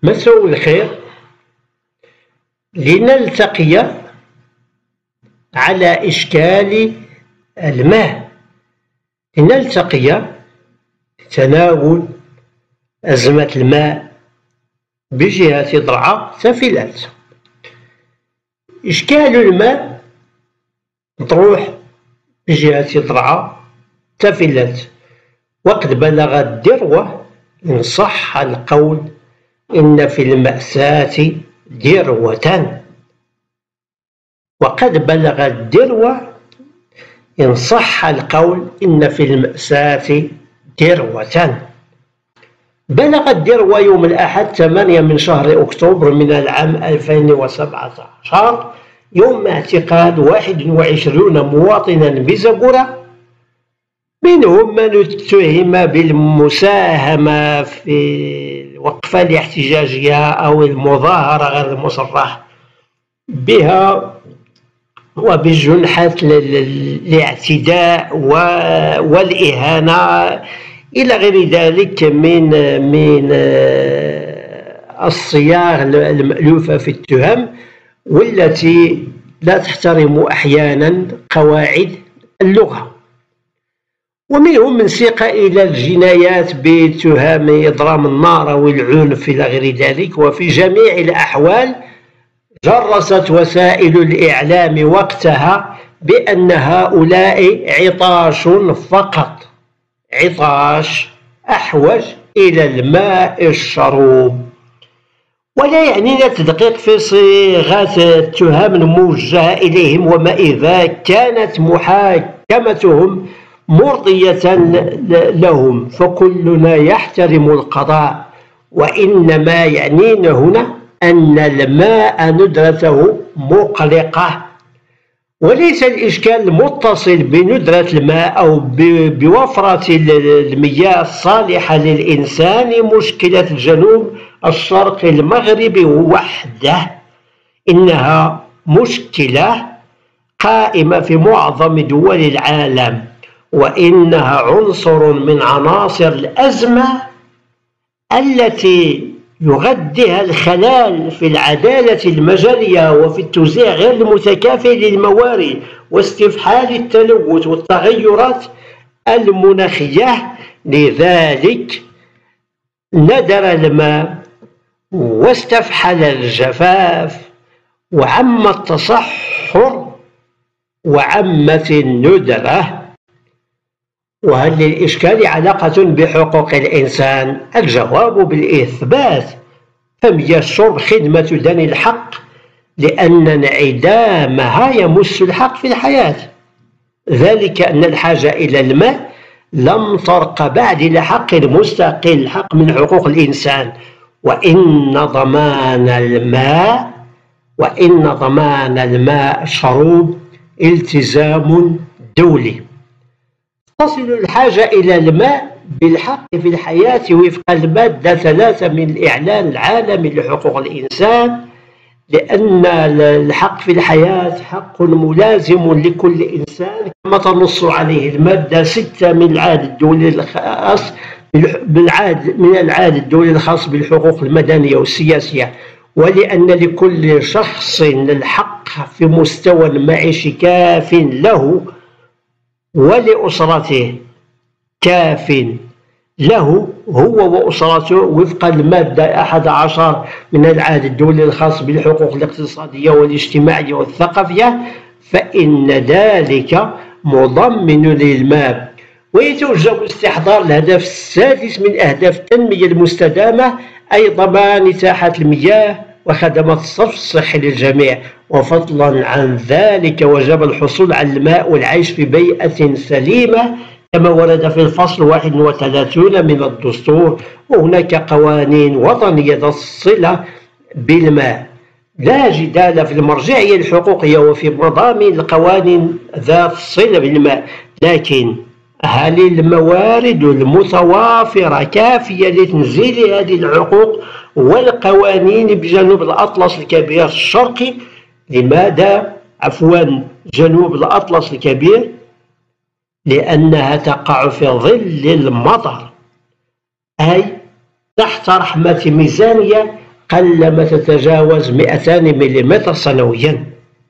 مساء الخير. لنلتقي على إشكال الماء، لنلتقي تناول أزمة الماء بجهة ضرعا تفلات. إشكال الماء مطروح بجهة ضرعا تفلات، وقد بلغ الذروة إن صح القول إن في المأساة ذروة. وقد بلغ الذروة إن صح القول إن في المأساة ذروة. بلغ الذروة يوم الأحد 8 من شهر أكتوبر من العام 2017 يوم اعتقال 21 مواطنا بزبورة، منهم من اتهم بالمساهمة في الوقفة الاحتجاجية أو المظاهرة غير المصرح بها وبالجنحة الاعتداء والإهانة إلى غير ذلك من الصياغ المألوفة في التهم، والتي لا تحترم أحيانا قواعد اللغة. ومنهم من سيق إلى الجنايات بتهم إضرام النار والعنف إلى غير ذلك. وفي جميع الأحوال جرست وسائل الإعلام وقتها بأن هؤلاء عطاش فقط، عطاش أحوج إلى الماء الشروب. ولا يعنينا التدقيق في صيغة التهم الموجهة إليهم، وما إذا كانت محاكمتهم مرضية لهم، فكلنا يحترم القضاء. وإنما يعنينا هنا أن الماء ندرته مقلقة، وليس الإشكال متصل بندرة الماء أو بوفرة المياه الصالحة للإنسان. مشكلة الجنوب الشرقي المغربي وحده، إنها مشكلة قائمة في معظم دول العالم، وإنها عنصر من عناصر الأزمة التي يغذيها الخلال في العدالة المجرية وفي التوزيع غير المتكافئ للموارد واستفحال التلوث والتغيرات المناخية. لذلك ندر الماء واستفحل الجفاف وعم التصحر وعمت الندرة. وهل للإشكال علاقة بحقوق الإنسان؟ الجواب بالإثبات، فمياه الشرب خدمة دني الحق، لأن انعدامها يمس الحق في الحياة. ذلك أن الحاجة إلى الماء لم ترق بعد إلى حق مستقل، حق من حقوق الإنسان. وإن ضمان الماء الشروب التزام دولي. تصل الحاجة إلى الماء بالحق في الحياة وفق المادة 3 من الإعلان العالمي لحقوق الإنسان، لأن الحق في الحياة حق ملازم لكل إنسان، كما تنص عليه المادة 6 من العهد الدولي الخاص الدولي الخاص بالحقوق المدنية والسياسية. ولأن لكل شخص الحق في مستوى المعيشي كاف له ولأسرته كاف له هو وأسرته وفق المادة 11 من العهد الدولي الخاص بالحقوق الاقتصادية والاجتماعية والثقافية، فإن ذلك مضمن للماء. ويتوجب استحضار الهدف السادس من أهداف التنمية المستدامة، أي ضمان إتاحة المياه وخدمات الصرف الصحي للجميع. وفضلا عن ذلك وجب الحصول على الماء والعيش في بيئة سليمة كما ورد في الفصل 31 من الدستور. وهناك قوانين وطنية ذات الصلة بالماء، لا جدال في المرجعية الحقوقية وفي مضامين القوانين ذات الصلة بالماء. لكن هل الموارد المتوافرة كافية لتنزيل هذه الحقوق والقوانين بجنوب الأطلس الكبير الشرقي؟ لماذا جنوب الأطلس الكبير؟ لأنها تقع في ظل المطر، أي تحت رحمة ميزانية قلما تتجاوز 200 ملم سنويا؟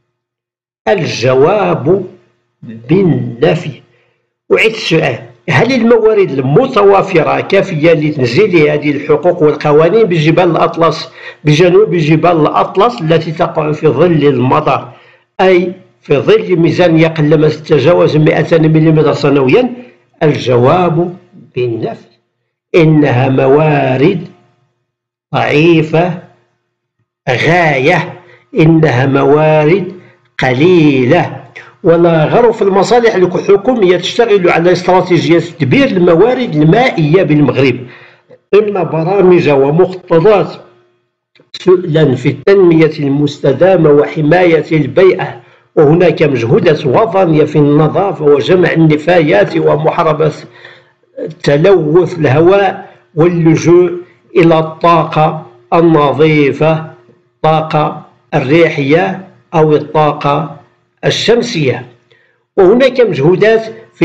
الجواب بالنفي. أعيد السؤال: هل الموارد المتوافرة كافية لتنزيل هذه الحقوق والقوانين بجبال الأطلس بجنوب جبال الأطلس التي تقع في ظل المطر، أي في ظل ميزانية قلما تتجاوز 200 ملم سنويا؟ الجواب بالنفي. إنها موارد ضعيفة غاية، إنها موارد قليلة. ولا غرف المصالح الحكومية تشتغل على استراتيجية تدبير الموارد المائية بالمغرب ضمن برامج ومخططات سؤلا في التنمية المستدامة وحماية البيئة. وهناك مجهودات وطنية في النظافة وجمع النفايات ومحاربة تلوث الهواء واللجوء إلى الطاقة النظيفة، الطاقة الريحية أو الطاقة الشمسية. وهناك مجهودات في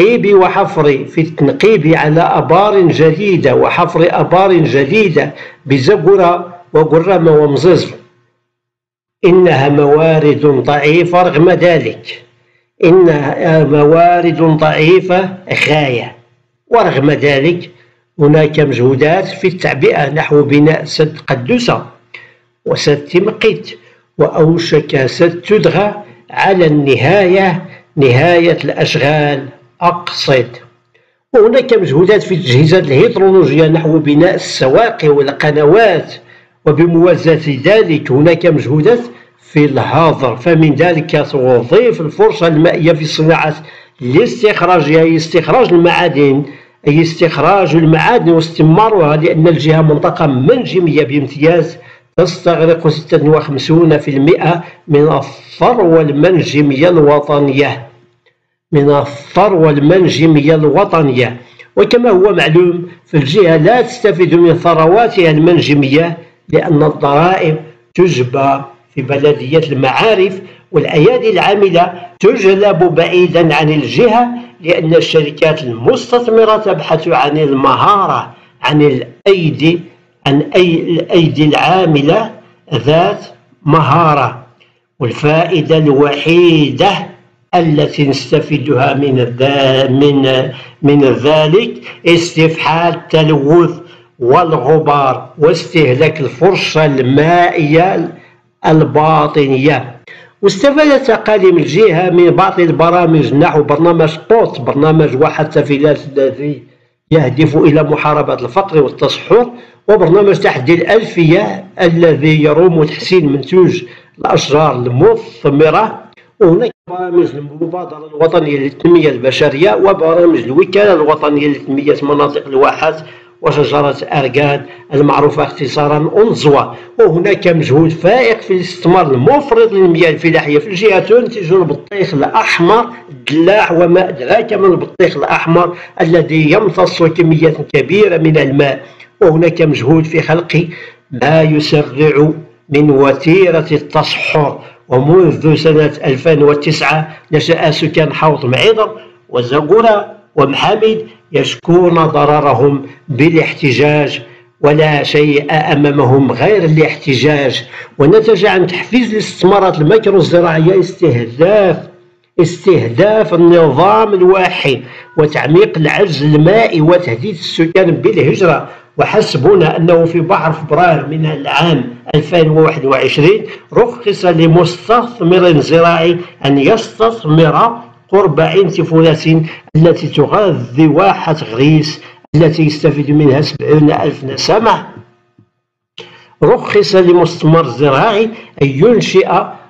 التنقيب على آبار جديدة وحفر آبار جديدة بزقرة وقرامة ومزز. إنها موارد ضعيفة رغم ذلك، إنها موارد ضعيفة غاية. ورغم ذلك هناك مجهودات في التعبئة نحو بناء سد قدوسة وسد تمقيت، وأوشك سد تدغى على نهاية الأشغال أقصد. وهناك مجهودات في التجهيزات الهيدرولوجية نحو بناء السواقي والقنوات. وبموازاة ذلك هناك مجهودات في الهضر، فمن ذلك توظيف الفرصة المائية في الصناعات لاستخراجها، أي استخراج المعادن، أي استخراج المعادن واستثمارها، لأن الجهة منطقة منجمية بامتياز تستغرق 56% من الثروة المنجمية الوطنية. وكما هو معلوم فالجهة لا تستفيد من ثرواتها المنجمية لأن الضرائب تجبى في بلدية المعارف، والأيادي العاملة تجلب بعيدا عن الجهة، لأن الشركات المستثمرة تبحث عن المهارة، عن الأيدي العاملة ذات مهارة. والفائدة الوحيدة التي نستفيدها من ذلك استفحال التلوث والغبار واستهلاك الفرصة المائية الباطنية. واستفادت أقاليم الجهة من بعض البرامج نحو برنامج بوت، برنامج واحد تفعيلات الذي يهدف إلى محاربة الفقر والتصحر، وبرنامج تحدي الألفية الذي يروم تحسين منتوج الأشجار المثمرة. وهناك برامج المبادرة الوطنية للتنمية البشرية وبرامج الوكالة الوطنية لتنمية مناطق الواحات وشجرة أركان المعروفة اختصارا أنزوة. وهناك مجهود فائق في الاستثمار المفرط للمياه الفلاحية في الجهة تنتج البطيخ الأحمر الدلاع وما أدراك من البطيخ الأحمر الذي يمتص كميات كبيرة من الماء. وهناك مجهود في خلق ما يسرع من وتيرة التصحر. ومنذ سنة 2009 نشأ سكان حوض معيضر وزقورة ومحامد يشكون ضررهم بالاحتجاج، ولا شيء أمامهم غير الاحتجاج. ونتج عن تحفيز الاستثمارات الماكرو الزراعية استهداف النظام الواحد وتعميق العجز المائي وتهديد السكان بالهجرة. وحسبنا أنه في بحر فبراير من العام 2021 رخص لمستثمر زراعي أن يستثمر قرب عين تيفوناس التي تغذي واحة غريس التي يستفيد منها 70,000 نسمة. رخص لمستثمر زراعي أن ينشئ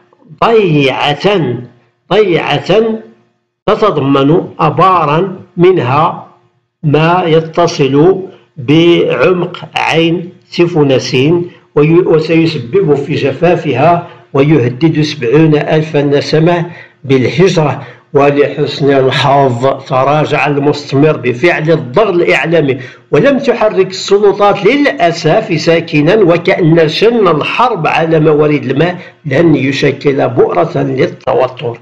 ضيعة تتضمن آبارا منها ما يتصل بعمق عين تيفوناسين وسيسبب في جفافها ويهدد 70,000 نسمة بالهجرة. ولحسن الحظ تراجع المستثمر بفعل الضغط الإعلامي ولم تحرك السلطات للأسف ساكنا، وكأن شن الحرب على موارد الماء لن يشكل بؤرة للتوتر.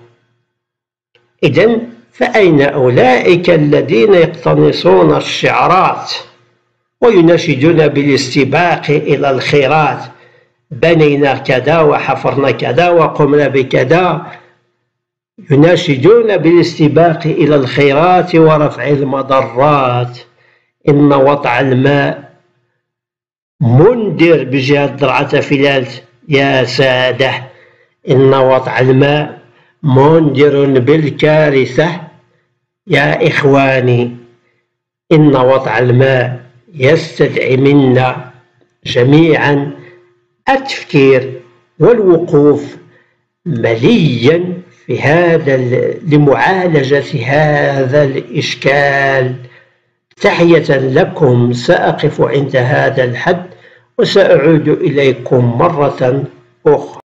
إذن فأين أولئك الذين يقتنصون الشعارات ويناشدون بالاستباق إلى الخيرات، بنينا كذا وحفرنا كذا وقمنا بكذا. يناشدون بالاستباق إلى الخيرات ورفع المضرات. إن وضع الماء منذر بجهة درعة فلالت يا سادة، إن وضع الماء منذر بالكارثة يا إخواني. إن وضع الماء يستدعي منا جميعا التفكير والوقوف مليا في لمعالجة هذا الإشكال. تحية لكم، سأقف عند هذا الحد وسأعود إليكم مرة أخرى.